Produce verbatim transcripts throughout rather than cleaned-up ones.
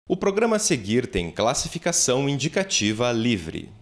O programa a seguir tem classificação indicativa livre.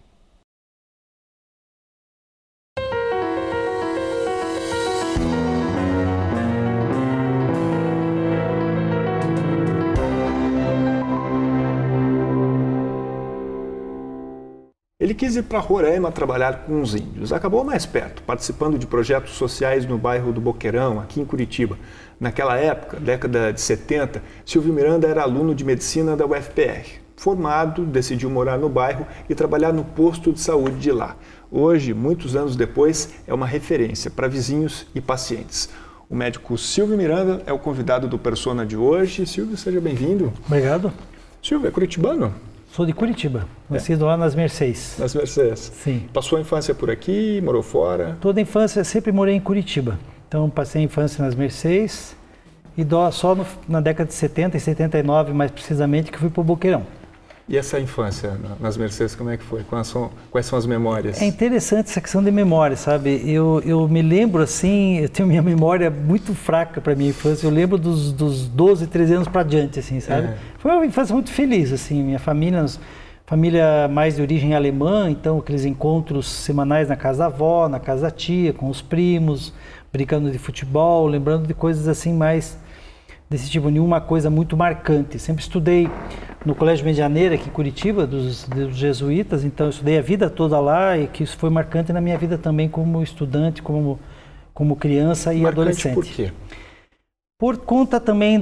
Ele quis ir para Roraima trabalhar com os índios. Acabou mais perto, participando de projetos sociais no bairro do Boqueirão, aqui em Curitiba. Naquela época, década de setenta, Silvio Miranda era aluno de medicina da U F P R. Formado, decidiu morar no bairro e trabalhar no posto de saúde de lá. Hoje, muitos anos depois, é uma referência para vizinhos e pacientes. O médico Silvio Miranda é o convidado do Persona de hoje. Silvio, seja bem-vindo. Obrigado. Silvio, é curitibano? Sou de Curitiba, nascido é. lá nas Mercês. Nas Mercês. Sim. Passou a infância por aqui, morou fora? Toda a infância, sempre morei em Curitiba. Então, passei a infância nas Mercês e só no, na década de setenta e setenta e nove, mais precisamente, que fui para o Boqueirão. E essa infância nas Mercês, como é que foi? Quais são, quais são as memórias? É interessante essa questão de memória, sabe? Eu, eu me lembro, assim, eu tenho minha memória muito fraca para minha infância. Eu lembro dos, dos doze, treze anos para diante, assim, sabe? É. Foi uma infância muito feliz, assim. Minha família, família mais de origem alemã, então aqueles encontros semanais na casa da avó, na casa da tia, com os primos, brincando de futebol, lembrando de coisas assim mais desse tipo, nenhuma coisa muito marcante. Sempre estudei no Colégio Medianeira, aqui em Curitiba, dos, dos jesuítas, então eu estudei a vida toda lá e que isso foi marcante na minha vida também como estudante, como, como criança e marcante adolescente. Por quê? Por conta também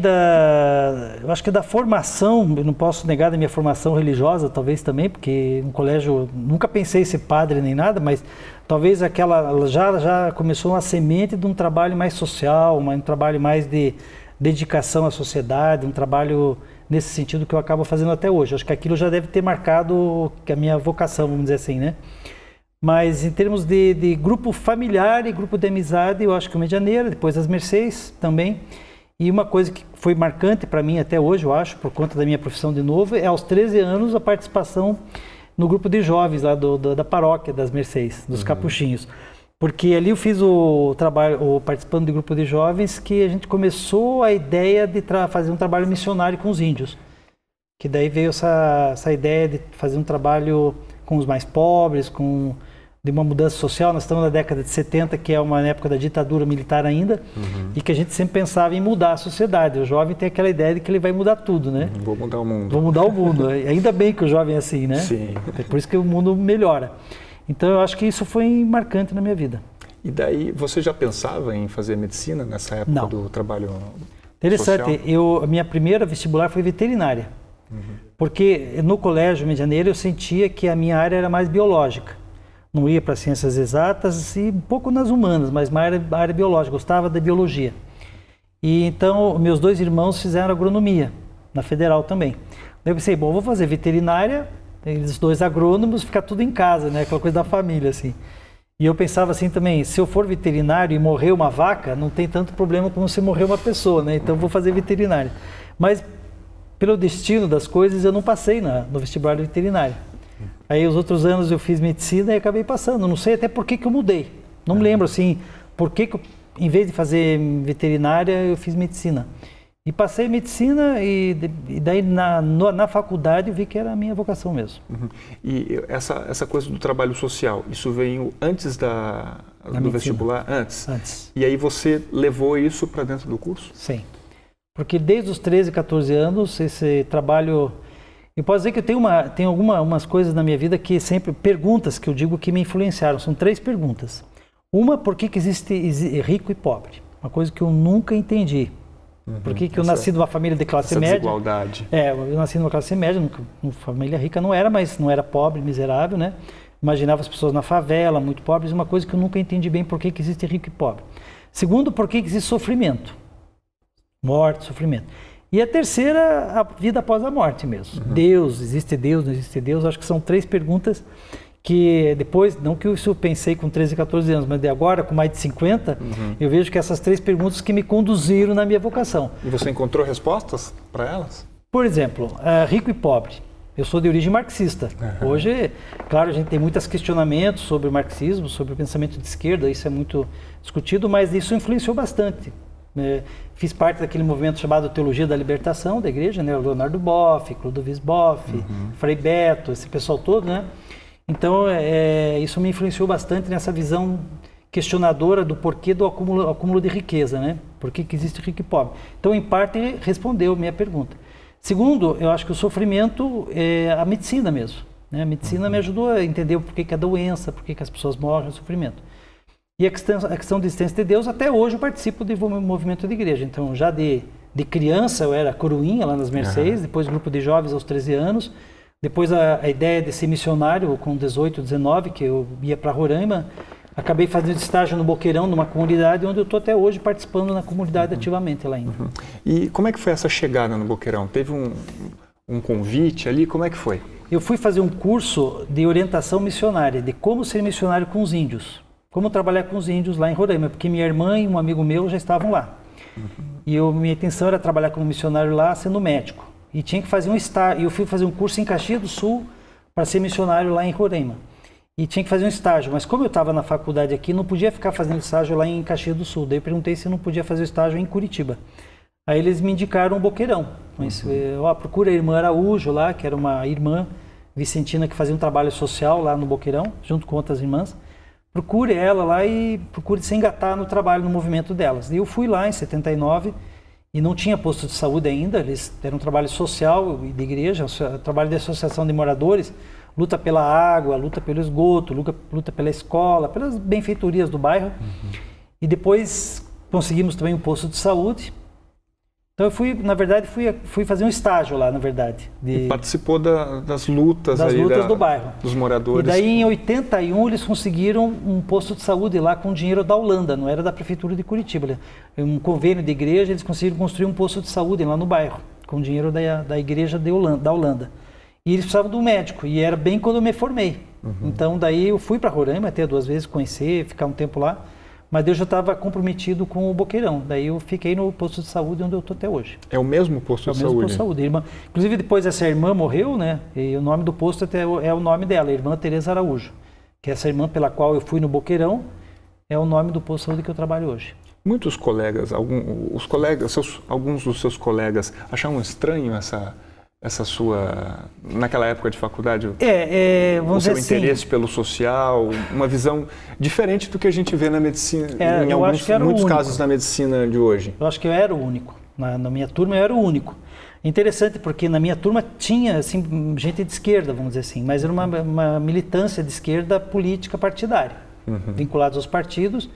da, eu acho que da formação, eu não posso negar da minha formação religiosa, talvez também, porque no colégio nunca pensei em ser padre nem nada, mas talvez aquela, já, já começou uma semente de um trabalho mais social, um trabalho mais de dedicação à sociedade, um trabalho nesse sentido que eu acabo fazendo até hoje. Acho que aquilo já deve ter marcado a minha vocação, vamos dizer assim, né? Mas em termos de, de grupo familiar e grupo de amizade, eu acho que o Medianeira, depois as Mercês também. E uma coisa que foi marcante para mim até hoje, eu acho, por conta da minha profissão de novo, é aos treze anos a participação no grupo de jovens lá do, do, da paróquia das Mercês, dos uhum. Capuchinhos. Porque ali eu fiz o trabalho, o, participando do grupo de jovens, que a gente começou a ideia de fazer um trabalho missionário com os índios. Que daí veio essa, essa ideia de fazer um trabalho com os mais pobres, com, de uma mudança social. Nós estamos na década de setenta, que é uma época da ditadura militar ainda, uhum. e que a gente sempre pensava em mudar a sociedade. O jovem tem aquela ideia de que ele vai mudar tudo, né? Vou mudar o mundo. Vou mudar o mundo. Ainda bem que o jovem é assim, né? Sim. É por isso que o mundo melhora. Então, eu acho que isso foi marcante na minha vida. E daí, você já pensava em fazer medicina nessa época Não. do trabalho Interessante. social? Eu, a minha primeira vestibular foi veterinária. Uhum. Porque no Colégio Medianeira eu sentia que a minha área era mais biológica. Não ia para ciências exatas e um pouco nas humanas, mas mais área, área biológica. Gostava da biologia. E então, meus dois irmãos fizeram agronomia, na Federal também. Daí eu pensei, bom, vou fazer veterinária, eles dois agrônomos, ficar tudo em casa, né? Aquela coisa da família, assim. E eu pensava assim também, se eu for veterinário e morrer uma vaca, não tem tanto problema como se morrer uma pessoa, né? Então eu vou fazer veterinária. Mas pelo destino das coisas, eu não passei na, no vestibular de veterinária. Aí os outros anos eu fiz medicina e acabei passando. Não sei até por que que eu mudei. Não me lembro assim, por que que eu, em vez de fazer veterinária, eu fiz medicina. E passei medicina e, e daí na, no, na faculdade eu vi que era a minha vocação mesmo. Uhum. E essa, essa coisa do trabalho social, isso veio antes da, do medicina. Vestibular? Antes? Antes. E aí você levou isso para dentro do curso? Sim. Porque desde os treze, quatorze anos, esse trabalho... Eu posso dizer que eu tenho, uma, tenho algumas coisas na minha vida que sempre... Perguntas que eu digo que me influenciaram. São três perguntas. Uma, por que que existe rico e pobre? Uma coisa que eu nunca entendi. Uhum, Por que que eu nasci numa família de classe essa média? Desigualdade. É, eu nasci numa classe média, nunca, uma família rica não era, mas não era pobre, miserável, né? Imaginava as pessoas na favela, muito pobres, uma coisa que eu nunca entendi bem, por que que existe rico e pobre. Segundo, por que que existe sofrimento? Morte, sofrimento. E a terceira, a vida após a morte mesmo. Uhum. Deus, existe Deus, não existe Deus? Acho que são três perguntas que depois, não que isso eu pensei com treze, quatorze anos, mas de agora, com mais de cinquenta, uhum. eu vejo que essas três perguntas que me conduziram na minha vocação. E você encontrou respostas para elas? Por exemplo, uh, rico e pobre. Eu sou de origem marxista. Uhum. Hoje, claro, a gente tem muitos questionamentos sobre o marxismo, sobre o pensamento de esquerda, isso é muito discutido, mas isso influenciou bastante É, fiz parte daquele movimento chamado Teologia da Libertação da igreja, né? O Leonardo Boff, Clodovis Boff, uhum. Frei Beto, esse pessoal todo, né? Então, é, isso me influenciou bastante nessa visão questionadora do porquê do acúmulo, acúmulo de riqueza, né? Por que que existe rico e pobre? Então, em parte, respondeu minha pergunta. Segundo, eu acho que o sofrimento é a medicina mesmo, né? A medicina uhum. me ajudou a entender o porquê que a doença, porquê que as pessoas morrem, o sofrimento. E a questão, a questão da existência de Deus, até hoje eu participo do movimento de igreja. Então, já de, de criança eu era coroinha lá nas Mercês, uhum. depois grupo de jovens aos treze anos, depois a, a ideia de ser missionário com dezoito, dezenove, que eu ia para Roraima, acabei fazendo estágio no Boqueirão, numa comunidade onde eu estou até hoje participando na comunidade uhum. ativamente lá ainda. Uhum. E como é que foi essa chegada no Boqueirão? Teve um, um convite ali? Como é que foi? Eu fui fazer um curso de orientação missionária, de como ser missionário com os índios. Como trabalhar com os índios lá em Roraima, porque minha irmã e um amigo meu já estavam lá. Uhum. E eu, minha intenção era trabalhar como missionário lá, sendo médico. E tinha que fazer um estágio. Eu fui fazer um curso em Caxias do Sul para ser missionário lá em Roraima. E tinha que fazer um estágio. Mas como eu estava na faculdade aqui, não podia ficar fazendo estágio lá em Caxias do Sul. Daí eu perguntei se eu não podia fazer o estágio em Curitiba. Aí eles me indicaram o Boqueirão. Mas, uhum. ó, procura a irmã Araújo lá, que era uma irmã vicentina que fazia um trabalho social lá no Boqueirão, junto com outras irmãs. Procure ela lá e procure se engatar no trabalho, no movimento delas. E eu fui lá em setenta e nove e não tinha posto de saúde ainda, eles eram um trabalho social e de igreja, trabalho de associação de moradores, luta pela água, luta pelo esgoto, luta, luta pela escola, pelas benfeitorias do bairro. Uhum. E depois conseguimos também um posto de saúde. Então eu fui, na verdade, fui, fui fazer um estágio lá, na verdade. De, e participou da, das lutas, das aí lutas da, do bairro. Dos moradores. E daí em oitenta e um eles conseguiram um posto de saúde lá com dinheiro da Holanda, não era da prefeitura de Curitiba. Um convênio de igreja, eles conseguiram construir um posto de saúde lá no bairro, com dinheiro da, da igreja de Holanda, da Holanda. E eles precisavam de um médico, e era bem quando eu me formei. Uhum. Então daí eu fui para Roraima até duas vezes conhecer, ficar um tempo lá. Mas eu já estava comprometido com o Boqueirão. Daí eu fiquei no posto de saúde onde eu estou até hoje. É o mesmo posto é de o mesmo saúde? Posto de saúde. Irmã, inclusive depois essa irmã morreu, né? E o nome do posto até é o nome dela, a irmã Tereza Araújo. Que é essa irmã pela qual eu fui no Boqueirão, é o nome do posto de saúde que eu trabalho hoje. Muitos colegas, algum, os colegas, seus, alguns dos seus colegas achavam estranho essa... essa sua, naquela época de faculdade, é, é, vamos o seu dizer interesse assim, pelo social, uma visão diferente do que a gente vê na medicina, é, em alguns, muitos casos na medicina de hoje. Eu acho que eu era o único. Na, na minha turma eu era o único. Interessante porque na minha turma tinha assim, gente de esquerda, vamos dizer assim, mas era uma, uma militância de esquerda política partidária, uhum. vinculados aos partidos.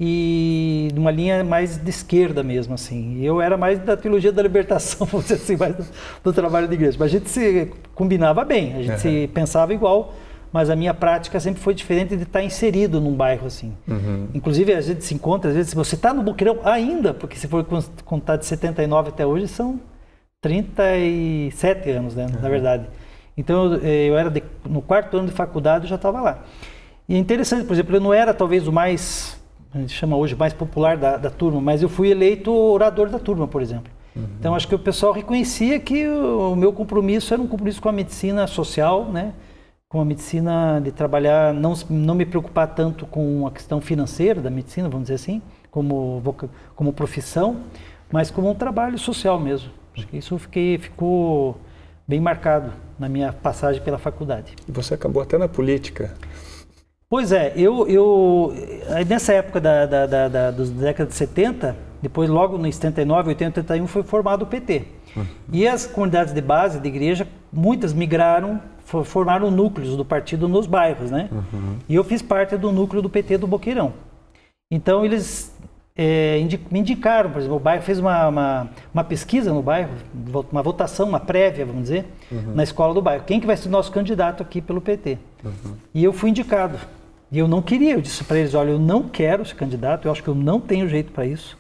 E numa linha mais de esquerda mesmo, assim. E eu era mais da teologia da libertação, vamos dizer assim, mais do, do trabalho de igreja. Mas a gente se combinava bem, a gente uhum. se pensava igual, mas a minha prática sempre foi diferente de estar inserido num bairro, assim. Uhum. Inclusive, a gente se encontra, às vezes, você está no Boqueirão ainda, porque se for contar de setenta e nove até hoje, são trinta e sete anos, né, uhum. na verdade. Então, eu, eu era de, no quarto ano de faculdade, eu já estava lá. E é interessante, por exemplo, eu não era talvez o mais... a gente chama hoje mais popular da, da turma, mas eu fui eleito orador da turma, por exemplo. Uhum. Então, acho que o pessoal reconhecia que o, o meu compromisso era um compromisso com a medicina social, né? Com a medicina de trabalhar, não, não me preocupar tanto com a questão financeira da medicina, vamos dizer assim, como, como profissão, mas como um trabalho social mesmo. Acho que isso fiquei, ficou bem marcado na minha passagem pela faculdade. E você acabou até na política. Pois é, eu, eu nessa época da, da, da, da, da década de setenta, depois logo em setenta e nove, oitenta, oitenta e um foi formado o P T. Uhum. E as comunidades de base, de igreja, muitas migraram, formaram núcleos do partido nos bairros, né? Uhum. E eu fiz parte do núcleo do P T do Boqueirão. Então eles é, me indicaram, por exemplo, o bairro fez uma, uma, uma pesquisa no bairro, uma votação, uma prévia, vamos dizer, uhum. na escola do bairro. Quem que vai ser o nosso candidato aqui pelo P T? Uhum. E eu fui indicado. E eu não queria, eu disse para eles, olha, eu não quero ser candidato, eu acho que eu não tenho jeito para isso.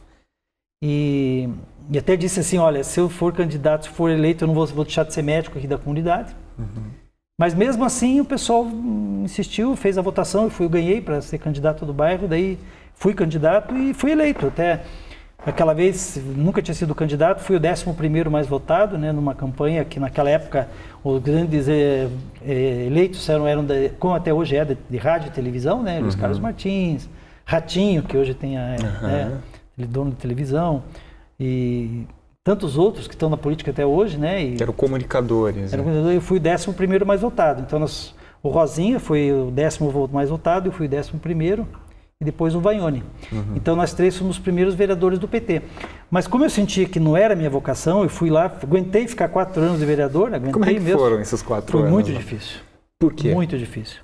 E, e até disse assim, olha, se eu for candidato, se for eleito, eu não vou, vou deixar de ser médico aqui da comunidade. Uhum. Mas mesmo assim o pessoal insistiu, fez a votação, eu fui, eu ganhei para ser candidato do bairro, daí fui candidato e fui eleito. Até aquela vez, nunca tinha sido candidato, fui o décimo primeiro mais votado, né, numa campanha que naquela época os grandes é, é, eleitos eram, eram de, como até hoje é, de, de rádio e televisão, né, Luiz uhum. Carlos Martins, Ratinho, que hoje tem a uhum. é, ele é dono de televisão, e tantos outros que estão na política até hoje, né? E eram comunicadores. Era né? comunicador, eu fui o décimo primeiro mais votado. Então, nós, o Rosinha foi o décimo voto mais votado, eu fui o décimo primeiro, e depois o Vaione. Uhum. Então, nós três fomos os primeiros vereadores do P T. Mas como eu sentia que não era a minha vocação, eu fui lá, aguentei ficar quatro anos de vereador, aguentei Como é que mesmo. foram esses quatro foi anos? Foi muito né? difícil. Por quê? Muito difícil.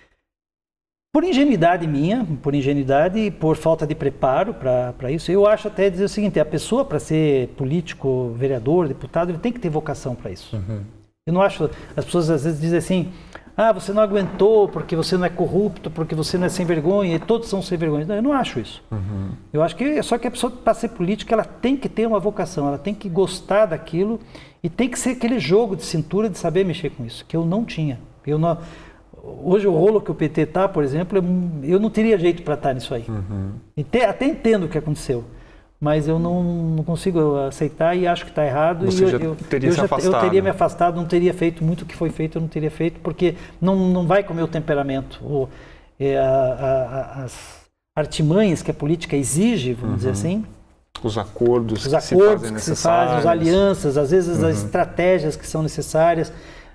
Por ingenuidade minha, por ingenuidade e por falta de preparo para isso, eu acho até dizer o seguinte, a pessoa para ser político, vereador, deputado, ele tem que ter vocação para isso. Uhum. Eu não acho, as pessoas às vezes dizem assim, ah, você não aguentou porque você não é corrupto, porque você não é sem vergonha, e todos são sem vergonha. Não, eu não acho isso. Uhum. Eu acho que só que a pessoa para ser política, ela tem que ter uma vocação, ela tem que gostar daquilo e tem que ser aquele jogo de cintura de saber mexer com isso, que eu não tinha. Eu não... Hoje o rolo que o P T está, por exemplo, eu não teria jeito para estar nisso aí. Uhum. Até entendo o que aconteceu, mas eu não, não consigo aceitar e acho que está errado. Você e já eu, teria eu, se já, afastado. eu teria me afastado, não teria feito muito o que foi feito, eu não teria feito, porque não, não vai com o meu temperamento. O, é, a, a, as artimanhas que a política exige, vamos uhum. dizer assim. Os acordos, os que acordos se que se fazem, as alianças, às vezes uhum. as estratégias que são necessárias.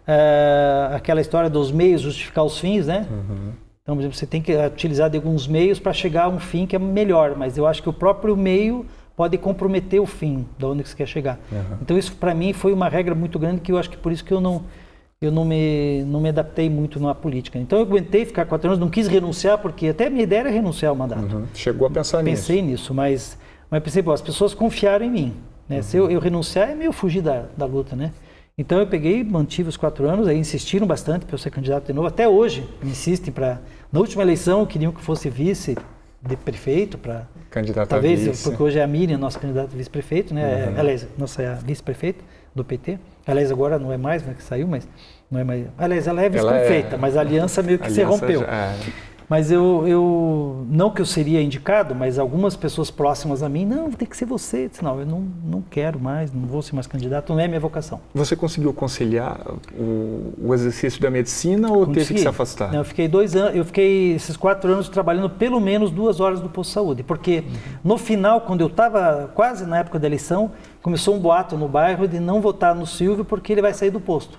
Uh, aquela história dos meios justificar os fins, né? Uhum. Então, por exemplo, você tem que utilizar de alguns meios para chegar a um fim que é melhor, mas eu acho que o próprio meio pode comprometer o fim, de onde você quer chegar. Uhum. Então, isso para mim foi uma regra muito grande que eu acho que por isso que eu não, eu não me, não me adaptei muito na política. Então, eu aguentei ficar quatro anos, não quis renunciar, porque até a minha ideia era renunciar ao mandato. Uhum. Chegou a pensar Pensei nisso? Pensei nisso, mas, mas pensei, bom, as pessoas confiaram em mim. Né? Uhum. Se eu, eu renunciar, é meio fugir da, da luta, né? Então eu peguei, mantive os quatro anos, aí insistiram bastante para eu ser candidato de novo. Até hoje insistem para... Na última eleição queriam que fosse vice de prefeito para... Candidato talvez, a vice. Porque hoje é a Miriam, nossa candidata a vice-prefeito, né? Uhum. Aliás, nossa é a vice-prefeita do P T. Aliás, agora não é mais, né, que saiu, mas não é mais... Aliás, ela é vice-prefeita, é... mas a aliança meio que aliança se rompeu. Já... Mas eu, eu, não que eu seria indicado, mas algumas pessoas próximas a mim, não, tem que ser você. Eu disse, não, eu não, não quero mais, não vou ser mais candidato, não é minha vocação. Você conseguiu conciliar o, o exercício da medicina ou Consegui. teve que se afastar? Não, eu fiquei dois anos, eu fiquei esses quatro anos trabalhando pelo menos duas horas no posto de saúde, porque uhum. no final, quando eu estava quase na época da eleição, começou um boato no bairro de não votar no Silvio porque ele vai sair do posto.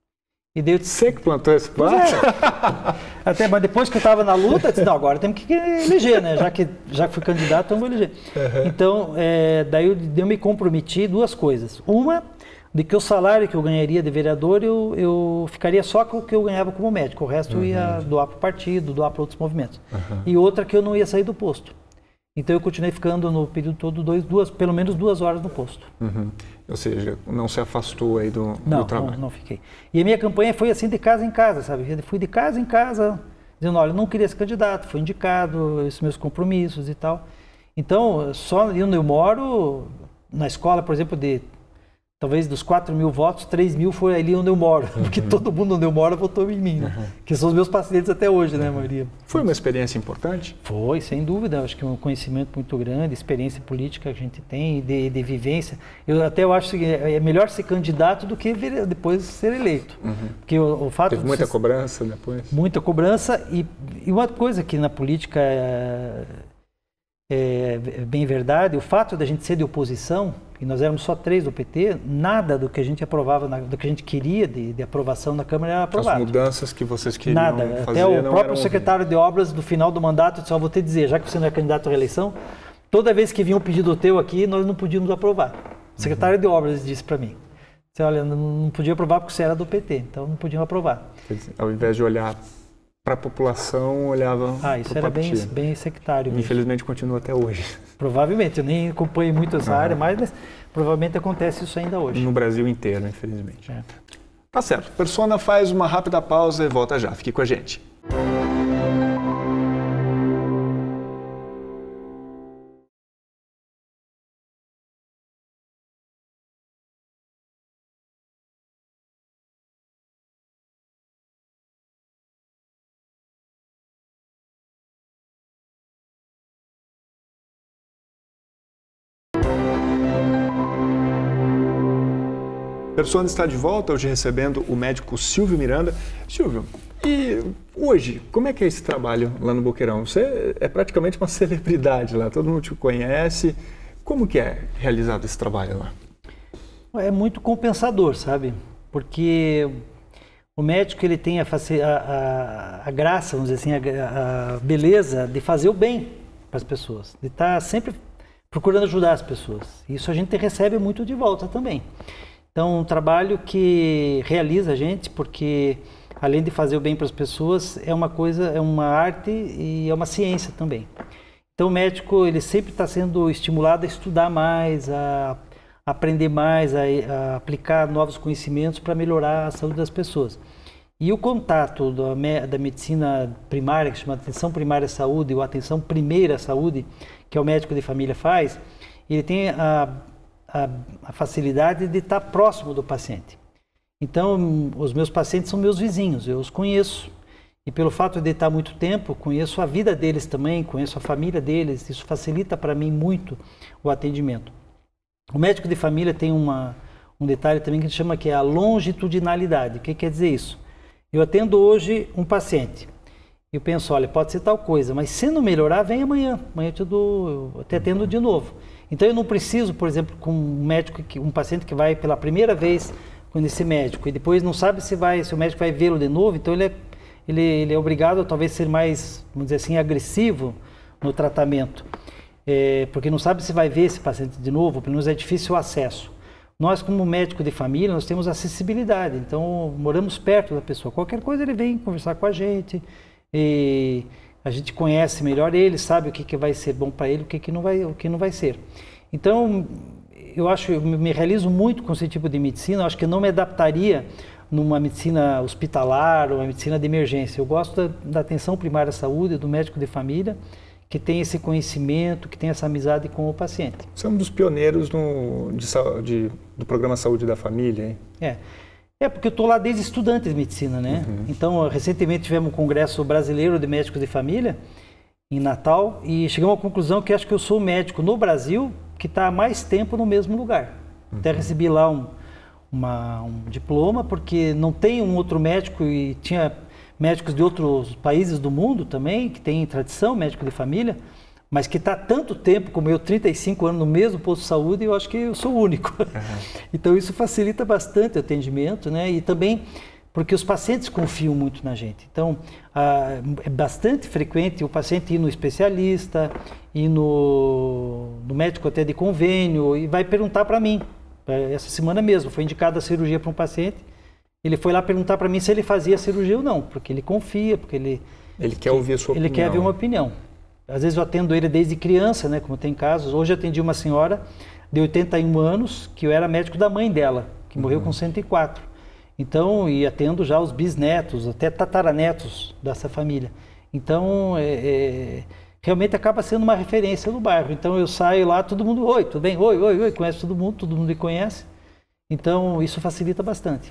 E daí eu disse, você que plantou esse pato? É. Até, mas depois que eu estava na luta, eu disse, não, agora temos que eleger, né? Já que, já que fui candidato, eu vou eleger. Uhum. Então, é, daí eu, eu me comprometi duas coisas. Uma, de que o salário que eu ganharia de vereador, eu, eu ficaria só com o que eu ganhava como médico. O resto uhum. eu ia doar para o partido, doar para outros movimentos. Uhum. E outra, que eu não ia sair do posto. Então eu continuei ficando no período todo dois, duas, pelo menos duas horas no posto. Uhum. Ou seja, não se afastou aí do, não, do trabalho? Não, não fiquei. E a minha campanha foi assim de casa em casa, sabe? Eu fui de casa em casa, dizendo, olha, eu não queria ser candidato, fui indicado, esses meus compromissos e tal. Então, só onde eu moro, na escola, por exemplo, de talvez dos quatro mil votos, três mil foi ali onde eu moro, uhum. porque todo mundo onde eu moro votou em mim, né? Uhum. Que são os meus pacientes até hoje, né, a maioria. Foi uma experiência importante? Foi, sem dúvida. Acho que é um conhecimento muito grande, experiência política que a gente tem, de, de vivência. Eu até eu acho que é melhor ser candidato do que depois ser eleito. Uhum. Porque o, o fato Teve muita ser, cobrança depois? Muita cobrança e, e uma coisa que na política é, é bem verdade, o fato da gente ser de oposição, e nós éramos só três do P T, nada do que a gente aprovava, na, do que a gente queria de, de aprovação na Câmara era aprovado. As mudanças que vocês queriam nada. fazer Até o não próprio eram secretário de obras, do final do mandato, só vou te dizer, já que você não é candidato à reeleição, toda vez que vinha um pedido teu aqui, nós não podíamos aprovar. O secretário uhum. de obras disse para mim, você, olha, não podia aprovar porque você era do P T, então não podiam aprovar. Ao invés de olhar para a população, olhava Ah, isso era bem, bem sectário. Infelizmente mesmo. Continua até hoje. Provavelmente, eu nem acompanho muito essa uhum. área, mas, mas provavelmente acontece isso ainda hoje. No Brasil inteiro, infelizmente. É. Tá certo. Persona faz uma rápida pausa e volta já. Fique com a gente. Persona está de volta, hoje recebendo o médico Silvio Miranda. Silvio, E hoje, como é que é esse trabalho lá no Boqueirão? Você é praticamente uma celebridade lá, todo mundo te conhece. Como que é realizado esse trabalho lá? É muito compensador, sabe? Porque o médico ele tem a, a, a graça, vamos dizer assim, a, a beleza de fazer o bem para as pessoas, de estar sempre procurando ajudar as pessoas. Isso a gente recebe muito de volta também. Então, um trabalho que realiza a gente, porque além de fazer o bem para as pessoas, é uma coisa, é uma arte e é uma ciência também. Então, o médico ele sempre está sendo estimulado a estudar mais, a aprender mais, a, a aplicar novos conhecimentos para melhorar a saúde das pessoas. E o contato da, da medicina primária, que se chama atenção primária à saúde, ou atenção primeira à saúde, que é o médico de família faz, ele tem a, a, a facilidade de estar próximo do paciente. Então, os meus pacientes são meus vizinhos, eu os conheço. E pelo fato de estar muito tempo, conheço a vida deles também, conheço a família deles, isso facilita para mim muito o atendimento. O médico de família tem uma, um detalhe também que a gente chama que é a longitudinalidade. O que quer dizer isso? Eu atendo hoje um paciente. Eu penso, olha, pode ser tal coisa, mas se não melhorar, vem amanhã. Amanhã eu te, dou, eu te atendo de novo. Então eu não preciso, por exemplo, com um médico, um paciente que vai pela primeira vez com esse médico e depois não sabe se, vai, se o médico vai vê-lo de novo, então ele é, ele, ele é obrigado a talvez ser mais, vamos dizer assim, agressivo no tratamento. É, porque não sabe se vai ver esse paciente de novo, pelo menos é difícil o acesso. Nós, como médico de família, nós temos acessibilidade, então moramos perto da pessoa. Qualquer coisa ele vem conversar com a gente, e a gente conhece melhor ele, sabe o que, que vai ser bom para ele, o que, que, não vai, o que não vai ser. Então, eu acho, eu me realizo muito com esse tipo de medicina, eu acho que eu não me adaptaria numa medicina hospitalar ou uma medicina de emergência. Eu gosto da, da atenção primária à saúde, do médico de família, que tem esse conhecimento, que tem essa amizade com o paciente. Você é um dos pioneiros no, de, de, do programa Saúde da Família, hein? É, é porque eu estou lá desde estudante de medicina, né? Uhum. Então, recentemente tivemos um congresso brasileiro de médicos de família, em Natal, e chegamos à conclusão que acho que eu sou o médico no Brasil que está há mais tempo no mesmo lugar. Uhum. Até recebi lá um, uma, um diploma, porque não tem um outro médico, e tinha médicos de outros países do mundo também, que tem tradição, médico de família, mas que está tanto tempo, como eu, trinta e cinco anos no mesmo posto de saúde, eu acho que eu sou o único. Uhum. Então isso facilita bastante o atendimento, né? E também porque os pacientes confiam muito na gente. Então ah, é bastante frequente o paciente ir no especialista, ir no, no médico até de convênio, e vai perguntar para mim. Essa semana mesmo, foi indicada a cirurgia para um paciente. Ele foi lá perguntar para mim se ele fazia cirurgia ou não, porque ele confia, porque ele... Ele quer ouvir a sua ele opinião. Ele quer ver uma opinião. Às vezes eu atendo ele desde criança, né, como tem casos. Hoje eu atendi uma senhora de oitenta e um anos, que eu era médico da mãe dela, que morreu uhum. com cento e quatro. Então, e atendo já os bisnetos, até tataranetos dessa família. Então, é, é, realmente acaba sendo uma referência no bairro. Então eu saio lá, todo mundo, oi, tudo bem? Oi, oi, oi, conhece todo mundo, todo mundo me conhece. Então, isso facilita bastante.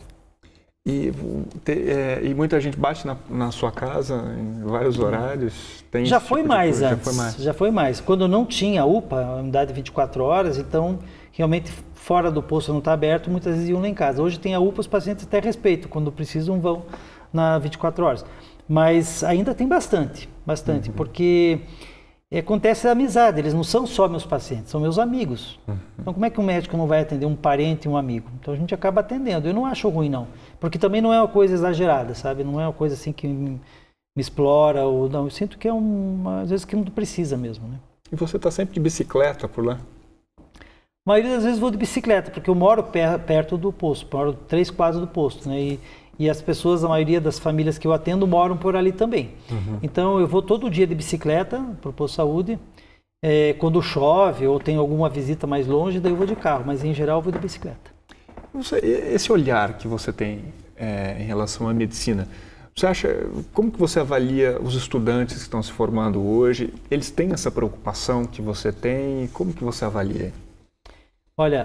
E, te, é, e muita gente bate na, na sua casa em vários horários? Tem já, tipo foi mais antes, já foi mais já foi mais. Quando não tinha U P A, a unidade vinte e quatro horas, então realmente fora do posto não está aberto, muitas vezes iam lá em casa. Hoje tem a U P A, os pacientes até respeitam, quando precisam vão na vinte e quatro horas. Mas ainda tem bastante, bastante, uhum. porque acontece a amizade, eles não são só meus pacientes, são meus amigos. Uhum. Então como é que um médico não vai atender um parente e um amigo? Então a gente acaba atendendo, eu não acho ruim não, porque também não é uma coisa exagerada, sabe? Não é uma coisa assim que me, me explora, ou não, eu sinto que é uma, às vezes que não precisa mesmo, né? E você está sempre de bicicleta por lá? A maioria das vezes vou de bicicleta, porque eu moro perto do posto, moro três quadras do posto, né? E, e as pessoas, a maioria das famílias que eu atendo, moram por ali também. Uhum. Então eu vou todo dia de bicicleta para o posto de saúde. É, quando chove ou tem alguma visita mais longe, daí eu vou de carro, mas em geral eu vou de bicicleta. Esse olhar que você tem é, em relação à medicina, você acha, como que você avalia os estudantes que estão se formando hoje? Eles têm essa preocupação que você tem? Como que você avalia? Olha,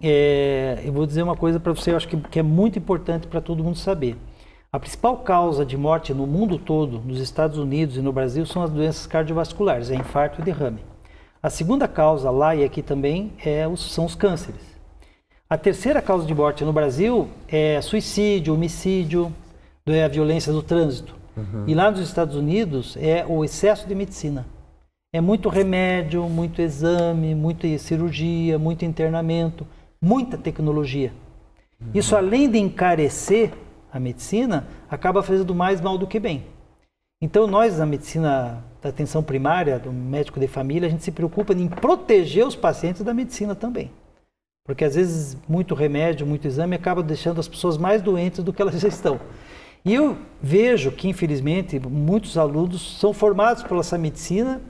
é, eu vou dizer uma coisa para você, eu acho que, que é muito importante para todo mundo saber. A principal causa de morte no mundo todo, nos Estados Unidos e no Brasil, são as doenças cardiovasculares, é infarto e derrame. A segunda causa, lá e aqui também, é os, são os cânceres. A terceira causa de morte no Brasil é suicídio, homicídio, é a violência do trânsito. Uhum. E lá nos Estados Unidos é o excesso de medicina. É muito remédio, muito exame, muita cirurgia, muito internamento, muita tecnologia. Uhum. Isso, além de encarecer a medicina, acaba fazendo mais mal do que bem. Então, nós, na medicina da atenção primária, do médico de família, a gente se preocupa em proteger os pacientes da medicina também. Porque, às vezes, muito remédio, muito exame acaba deixando as pessoas mais doentes do que elas já estão. E eu vejo que, infelizmente, muitos alunos são formados por essa medicina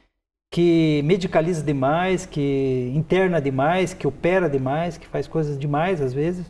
que medicaliza demais, que interna demais, que opera demais, que faz coisas demais, às vezes,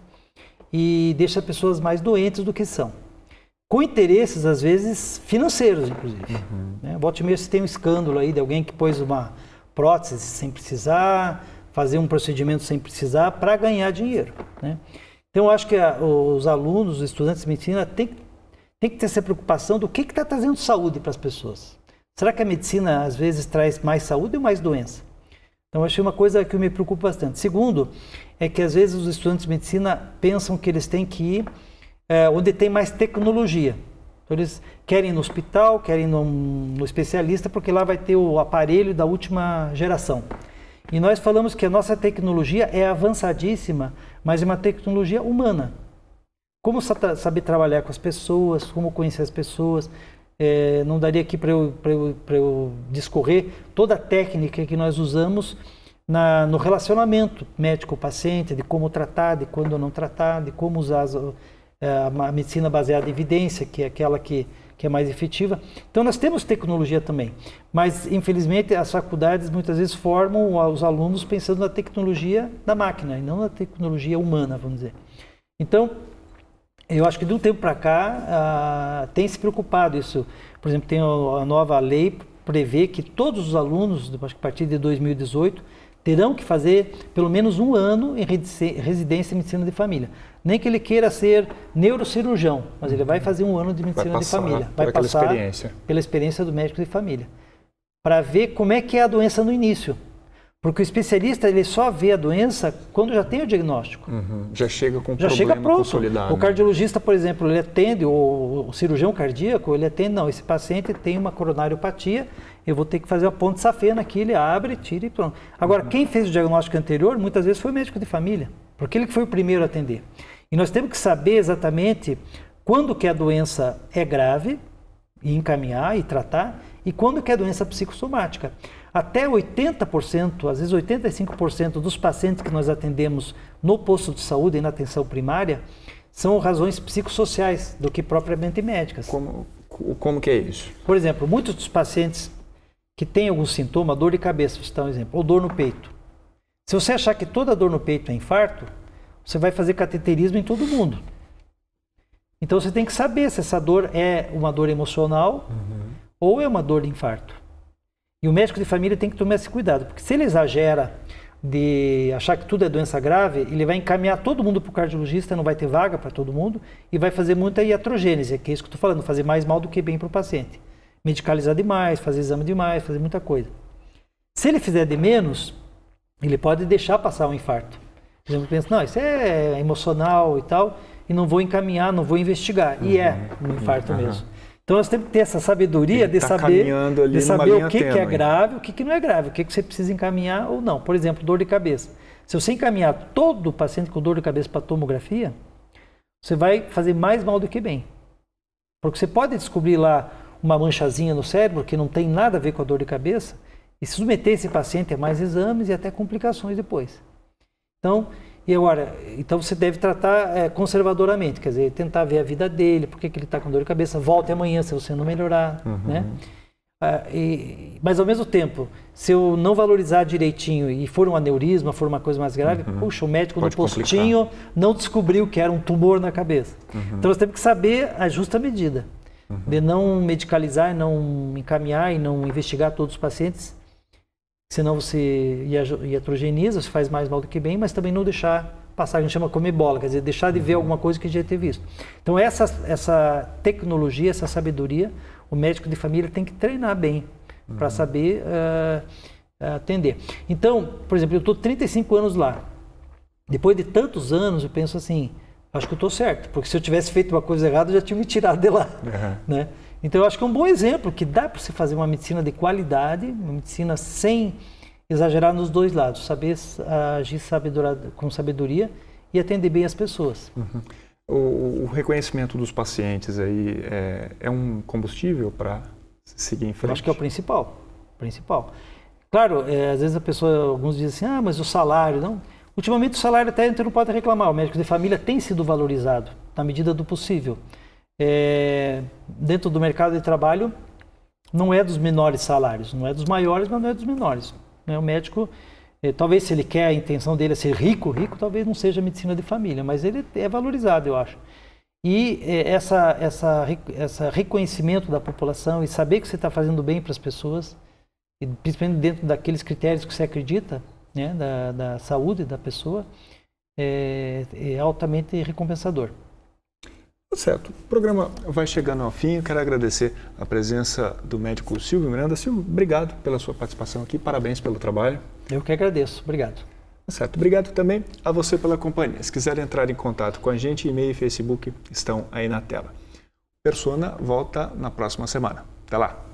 e deixa as pessoas mais doentes do que são. Com interesses, às vezes, financeiros, inclusive. Uhum. Né? Volta e meia, você tem um escândalo aí de alguém que pôs uma prótese sem precisar, fazer um procedimento sem precisar, para ganhar dinheiro. Né? Então, eu acho que a, os alunos, os estudantes de medicina, têm tem que ter essa preocupação do que está trazendo saúde para as pessoas. Será que a medicina, às vezes, traz mais saúde ou mais doença? Então, eu achei uma coisa que me preocupa bastante. Segundo, é que, às vezes, os estudantes de medicina pensam que eles têm que ir É, onde tem mais tecnologia. Então, eles querem ir no hospital, querem ir no, no especialista, porque lá vai ter o aparelho da última geração. E nós falamos que a nossa tecnologia é avançadíssima, mas é uma tecnologia humana. Como saber trabalhar com as pessoas, como conhecer as pessoas. É, não daria aqui para eu, para eu, para eu discorrer toda a técnica que nós usamos na, no relacionamento médico-paciente, de como tratar, de quando não tratar, de como usar as, a medicina baseada em evidência, que é aquela que, que é mais efetiva. Então, nós temos tecnologia também, mas, infelizmente, as faculdades muitas vezes formam os alunos pensando na tecnologia da máquina, e não na tecnologia humana, vamos dizer. Então, eu acho que de um tempo para cá, ah, tem se preocupado isso. Por exemplo, tem a nova lei prevê que todos os alunos, acho que a partir de dois mil e dezoito, terão que fazer pelo menos um ano em residência em medicina de família. Nem que ele queira ser neurocirurgião, mas ele vai fazer um ano de medicina de família. Vai passar experiência. pela experiência do médico de família. Para ver como é que é a doença no início. Porque o especialista, ele só vê a doença quando já tem o diagnóstico. Uhum. Já chega com o já problema chega pronto. consolidado. O cardiologista, por exemplo, ele atende, o, o cirurgião cardíaco, ele atende, não, esse paciente tem uma coronariopatia, eu vou ter que fazer a ponte safena aqui, ele abre, tira e pronto. Agora, uhum. quem fez o diagnóstico anterior, muitas vezes foi o médico de família, porque ele que foi o primeiro a atender. E nós temos que saber exatamente quando que a doença é grave, e encaminhar e tratar, e quando que é a doença psicossomática. Até oitenta por cento, às vezes oitenta e cinco por cento dos pacientes que nós atendemos no posto de saúde e na atenção primária são razões psicossociais do que propriamente médicas. Como, como que é isso? Por exemplo, muitos dos pacientes que têm algum sintoma, dor de cabeça, vou citar um exemplo, ou dor no peito. Se você achar que toda dor no peito é infarto, você vai fazer cateterismo em todo mundo. Então você tem que saber se essa dor é uma dor emocional uhum. ou é uma dor de infarto. E o médico de família tem que tomar esse cuidado, porque se ele exagera de achar que tudo é doença grave, ele vai encaminhar todo mundo para o cardiologista, não vai ter vaga para todo mundo, e vai fazer muita iatrogênese, que é isso que eu estou falando, fazer mais mal do que bem para o paciente. Medicalizar demais, fazer exame demais, fazer muita coisa. Se ele fizer de menos, ele pode deixar passar um infarto. Por exemplo, pensa, não, isso é emocional e tal, e não vou encaminhar, não vou investigar. Uhum, e é um infarto uhum. mesmo. Então nós temos que ter essa sabedoria de tá saber, de saber o que, que é grave, o que, que não é grave, o que, que você precisa encaminhar ou não. Por exemplo, dor de cabeça. Se você encaminhar todo paciente com dor de cabeça para tomografia, você vai fazer mais mal do que bem. Porque você pode descobrir lá uma manchazinha no cérebro que não tem nada a ver com a dor de cabeça e submeter esse paciente a mais exames e até complicações depois. Então, e agora, então você deve tratar é, conservadoramente, quer dizer, tentar ver a vida dele, por que ele está com dor de cabeça, volte amanhã se você não melhorar, uhum. né? Ah, e, mas ao mesmo tempo, se eu não valorizar direitinho e for um aneurisma, for uma coisa mais grave, uhum. puxa, o médico Pode no postinho complicar. não descobriu que era um tumor na cabeça. Uhum. Então nós temos que saber a justa medida, uhum. de não medicalizar, não encaminhar e não investigar todos os pacientes, senão você iatrogeniza, você faz mais mal do que bem, mas também não deixar passar, a gente chama comer bola, quer dizer, deixar de ver alguma coisa que já ter visto. Então essa, essa tecnologia, essa sabedoria, o médico de família tem que treinar bem uhum. para saber uh, uh, atender. Então, por exemplo, eu estou trinta e cinco anos lá. Depois de tantos anos, eu penso assim, acho que eu estou certo, porque se eu tivesse feito uma coisa errada, eu já tinha me tirado de lá. Uhum. Né? Então, eu acho que é um bom exemplo, que dá para você fazer uma medicina de qualidade, uma medicina sem exagerar nos dois lados, saber agir com sabedoria e atender bem as pessoas. Uhum. O, o reconhecimento dos pacientes aí é, é um combustível para seguir em frente? Eu acho que é o principal. principal. Claro, é, às vezes a pessoa, alguns dizem assim, ah, mas o salário, não. Ultimamente o salário até você não pode reclamar, o médico de família tem sido valorizado, na medida do possível. É, dentro do mercado de trabalho, não é dos menores salários, não é dos maiores, mas não é dos menores. Né? O médico, é, talvez se ele quer, a intenção dele é ser rico, rico talvez não seja medicina de família, mas ele é valorizado, eu acho. E é, essa, essa, essa reconhecimento da população e saber que você está fazendo bem para as pessoas, e principalmente dentro daqueles critérios que você acredita, né, da, da saúde da pessoa, é, é altamente recompensador. Certo. O programa vai chegando ao fim. Eu quero agradecer a presença do médico Silvio Miranda. Silvio, obrigado pela sua participação aqui. Parabéns pelo trabalho. Eu que agradeço. Obrigado. Certo. Obrigado também a você pela companhia. Se quiser entrar em contato com a gente, e-mail e Facebook estão aí na tela. Persona volta na próxima semana. Até lá.